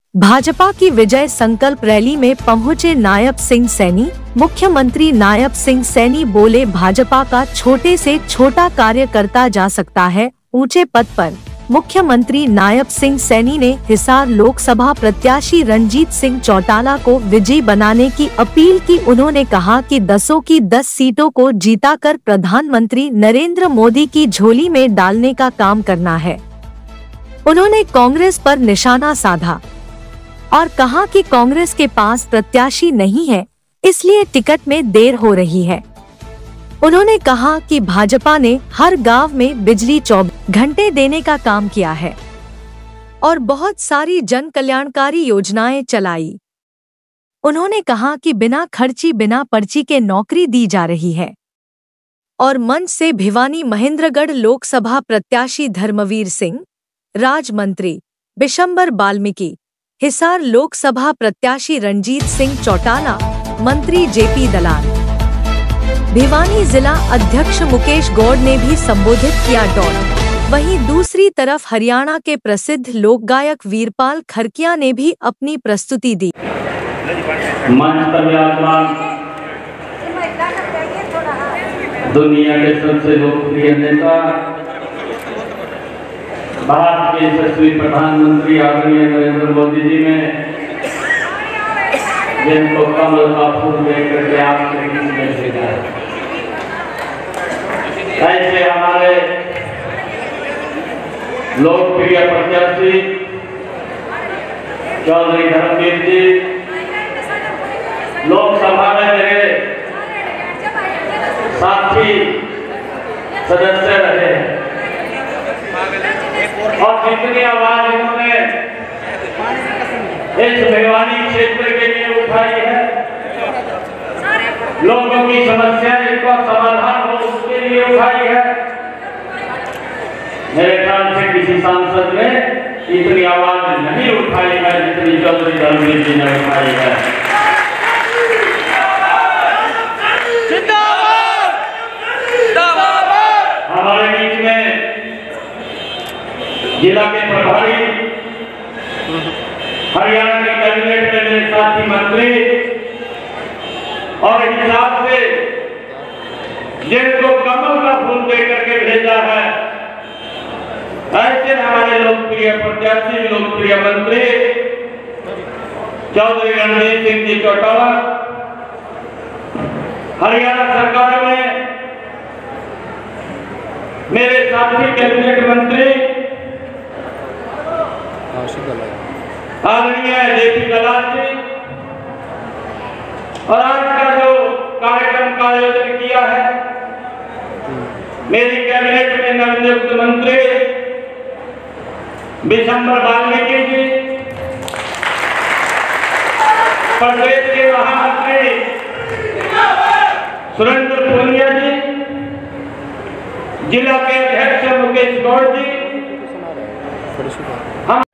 भाजपा की विजय संकल्प रैली में पहुंचे नायब सिंह सैनी। मुख्यमंत्री नायब सिंह सैनी बोले, भाजपा का छोटे से छोटा कार्यकर्ता जा सकता है ऊंचे पद पर। मुख्यमंत्री नायब सिंह सैनी ने हिसार लोकसभा प्रत्याशी रणजीत सिंह चौटाला को विजयी बनाने की अपील की। उन्होंने कहा कि 10 की 10 सीटों को जीताकर प्रधानमंत्री नरेंद्र मोदी की झोली में डालने का काम करना है। उन्होंने कांग्रेस पर निशाना साधा और कहा कि कांग्रेस के पास प्रत्याशी नहीं है, इसलिए टिकट में देर हो रही है। उन्होंने कहा कि भाजपा ने हर गांव में बिजली 24 घंटे देने का काम किया है और बहुत सारी जन कल्याणकारी योजनाएं चलाई। उन्होंने कहा कि बिना खर्ची बिना पर्ची के नौकरी दी जा रही है। और मंच से भिवानी महेंद्रगढ़ लोकसभा प्रत्याशी धर्मवीर सिंह, राज्य मंत्री बिशंबर बाल्मीकि, हिसार लोकसभा प्रत्याशी रणजीत सिंह चौटाला, मंत्री जेपी दलाल, भिवानी जिला अध्यक्ष मुकेश गौड़ ने भी संबोधित किया दौड़। वहीं दूसरी तरफ हरियाणा के प्रसिद्ध लोक गायक वीरपाल खरकिया ने भी अपनी प्रस्तुति दी। मंच पर विराजमान दुनिया के सबसे लोकप्रिय नेता, भारत के यशस्वी प्रधानमंत्री आदरणीय नरेंद्र मोदी जी ने जिनको कमल का फूल देकर के आपके बीच में भेजा है, ऐसे हमारे लोकप्रिय प्रत्याशी चौधरी धर्मवीर जी लोकसभा में मेरे साथी सदस्य रहे हैं और जितनी आवाज इन्होंने इस भिवानी क्षेत्र के लिए उठाई है, लोगों की समस्याएं का समाधान हो उसके लिए उठाई है, मेरे ख्याल से किसी सांसद ने इतनी आवाज नहीं उठाई है जितनी चौधरी धर्मवीर जी ने उठाई है। हमारे बीच में जिला के प्रभारी, हरियाणा के कैबिनेट में मेरे साथी मंत्री और हिसाब से जिनको कमल का फूल देकर के भेजा है, ऐसे हमारे लोकप्रिय प्रत्याशी लोकप्रिय मंत्री चौधरी रणजीत सिंह जी चौटाला, हरियाणा सरकार में मेरे साथी कैबिनेट मंत्री आदरणीय जेपी दलाल जी, और आज का जो कार्यक्रम का आयोजन किया है, मेरी कैबिनेट में नवनियुक्त मंत्री बिशंबर बाल्मीकि जी, प्रदेश के महामंत्री सुरेंद्र पूनिया जी, जिला के अध्यक्ष मुकेश गौड़ जी, हम